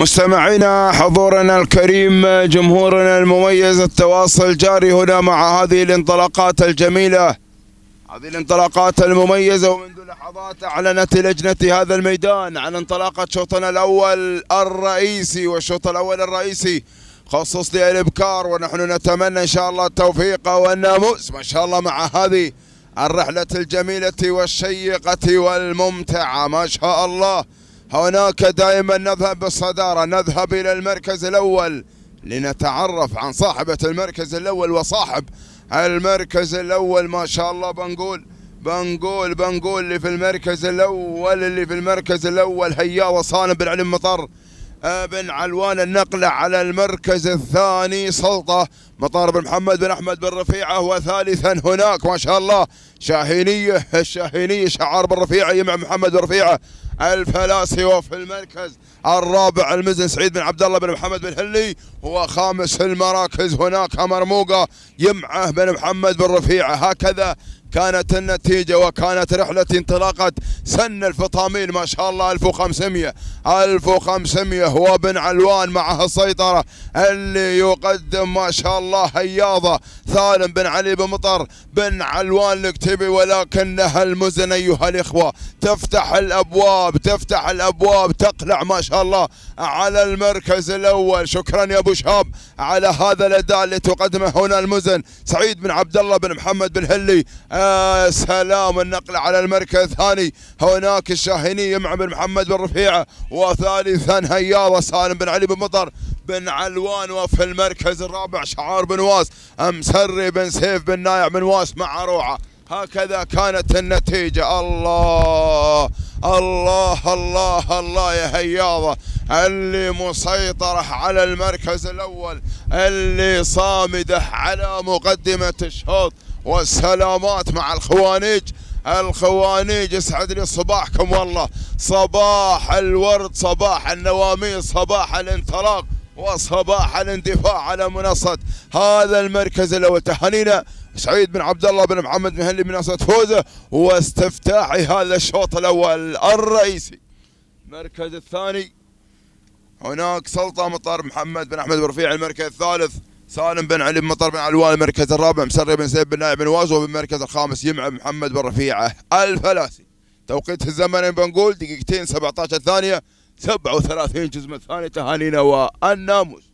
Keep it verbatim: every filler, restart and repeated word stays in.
مستمعينا، حضورنا الكريم، جمهورنا المميز، التواصل جاري هنا مع هذه الانطلاقات الجميلة، هذه الانطلاقات المميزة. ومنذ لحظات أعلنت لجنة هذا الميدان عن انطلاقة شوطنا الأول الرئيسي، والشوط الأول الرئيسي خصص للإبكار، ونحن نتمنى إن شاء الله التوفيق والناموس ما شاء الله مع هذه الرحلة الجميلة والشيقة والممتعة ما شاء الله. هناك دائما نذهب بالصدارة، نذهب إلى المركز الأول لنتعرف عن صاحبة المركز الأول وصاحب المركز الأول. ما شاء الله بنقول بنقول بنقول اللي في المركز الأول اللي في المركز الأول هيا وصالم بن علي مطر بن علوان. النقلة على المركز الثاني سلطة مطار بن محمد بن أحمد بن رفيعة. وثالثا هناك ما شاء الله شاهينية الشاهينية شعار بن رفيعة يمع محمد بن رفيعة الفلاسي. وفي المركز الرابع المزن سعيد بن عبد الله بن محمد بن هلي. وخامس المراكز هناك مرموقة يمعه بن محمد بن رفيعة. هكذا كانت النتيجة وكانت رحلة انطلاقة سن الفطامين ما شاء الله. ألف وخمسمئة ألف وخمسمئة هو بن علوان معه السيطرة اللي يقدم ما شاء الله هياضة سالم بن علي بن مطر بن علوان الكتبي. ولكنها المزن أيها الإخوة تفتح الأبواب تفتح الأبواب تقلع ما شاء الله على المركز الأول. شكرا يا أبو شهاب على هذا الأداء اللي تقدمه هنا المزن سعيد بن عبد الله بن محمد بن هلي. آه سلام. النقل على المركز الثاني هناك الشاهيني مع بن محمد بن رفيعة. وثالثا هياضة سالم بن علي بن مطر بن علوان. وفي المركز الرابع شعار بن واس مسري بن سيف بن نايع بن واس مع روعة. هكذا كانت النتيجة. الله الله الله الله يا هياضة اللي مسيطرة على المركز الأول، اللي صامدة على مقدمة الشوط. والسلامات مع الخوانيج الخوانيج يسعد لي صباحكم والله، صباح الورد، صباح النواميس، صباح الانطلاق، وصباح الاندفاع على منصة هذا المركز الأول. تهانينا سعيد بن عبد الله بن محمد بن هلي بمنصة فوزه واستفتاحي هذا الشوط الأول الرئيسي. المركز الثاني هناك سلطة مطار محمد بن أحمد بن رفيع. المركز الثالث سالم بن علي بن مطر بن علوان. المركز الرابع مسري بن سيف بن نايع بن واز. وبالمركز الخامس يمع محمد بن رفيعة الفلاسي. توقيت الزمنين بنقول دقيقتين سبعة عشر ثانية سبعة وثلاثين جزء من الثانية. تهانينا والناموس.